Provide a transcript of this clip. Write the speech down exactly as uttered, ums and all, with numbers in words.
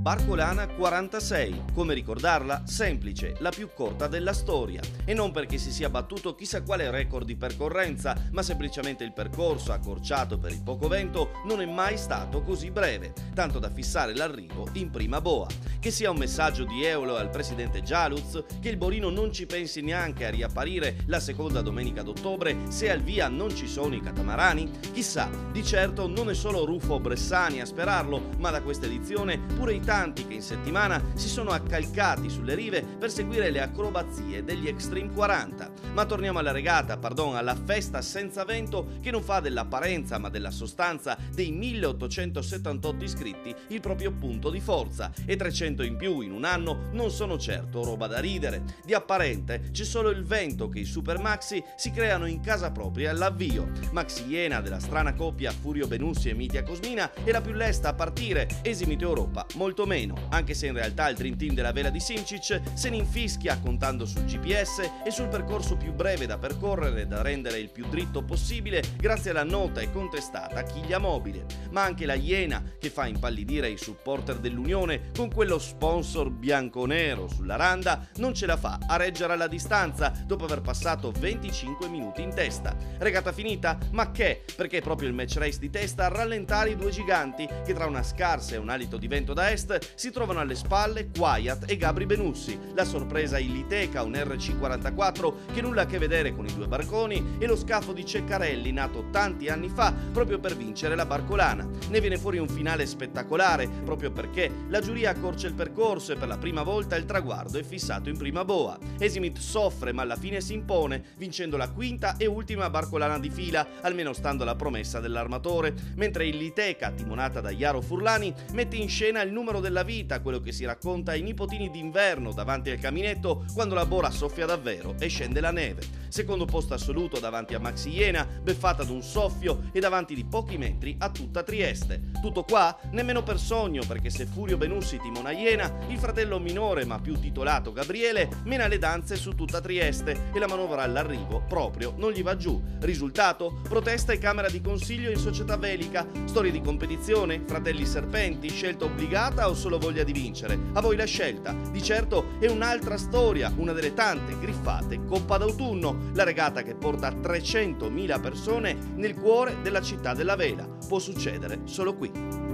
Barcolana quarantasei, come ricordarla? Semplice, la più corta della storia. E non perché si sia battuto chissà quale record di percorrenza, ma semplicemente il percorso, accorciato per il poco vento, non è mai stato così breve, tanto da fissare l'arrivo in prima boa. Che sia un messaggio di Eolo al presidente Gialuz, che il Borino non ci pensi neanche a riapparire la seconda domenica d'ottobre se al via non ci sono i catamarani? Chissà, di certo non è solo Rufo Bressani a sperarlo, ma da questa edizione pure i tanti che in settimana si sono accalcati sulle rive per seguire le acrobazie degli Extreme quaranta. Ma torniamo alla regata, pardon, alla festa senza vento che non fa dell'apparenza ma della sostanza dei milleottocentosettantotto iscritti il proprio punto di forza, e trecento in più in un anno non sono certo roba da ridere. Di apparente c'è solo il vento che i super maxi si creano in casa propria all'avvio. Maxi Iena della strana coppia Furio Benussi e Mitia Cosmina è la più lesta a partire, Esimit Europa molto meno, anche se in realtà il Dream Team della vela di Simčić se ne infischia contando sul G P S e sul percorso più breve da percorrere, da rendere il più dritto possibile grazie alla nota e contestata chiglia mobile. Ma anche la Iena, che fa impallidire i supporter dell'Unione con quello sponsor bianco-nero sulla randa, non ce la fa a reggere alla distanza dopo aver passato venticinque minuti in testa. Regata finita? Ma che? Perché è proprio il match race di testa a rallentare i due giganti che tra una scarsa e un alito di vento da est si trovano alle spalle Kvyat e Gabri Benussi, la sorpresa Illiteca, un R C quarantaquattro che nulla a che vedere con i due barconi, e lo scafo di Ceccarelli nato tanti anni fa proprio per vincere la Barcolana. Ne viene fuori un finale spettacolare proprio perché la giuria accorcia il percorso e per la prima volta il traguardo è fissato in prima boa. Esimit soffre ma alla fine si impone vincendo la quinta e ultima Barcolana di fila, almeno stando alla promessa dell'armatore, mentre Illiteca, timonata da Jaro Furlani, mette in scena il numero della vita, quello che si racconta ai nipotini d'inverno davanti al caminetto quando la bora soffia davvero e scende la neve. Secondo posto assoluto davanti a Maxi Iena, beffata ad un soffio e davanti di pochi metri a tutta Trieste. Tutto qua? Nemmeno per sogno, perché se Furio Benussi timona Iena, il fratello minore ma più titolato Gabriele mena le danze su tutta Trieste e la manovra all'arrivo proprio non gli va giù. Risultato? Protesta e camera di consiglio in società velica. Storie di competizione? Fratelli serpenti? Scelta obbligata o solo voglia di vincere? A voi la scelta. Di certo è un'altra storia, una delle tante griffate Coppa d'autunno, la regata che porta trecentomila persone nel cuore della città della vela. Può succedere solo qui.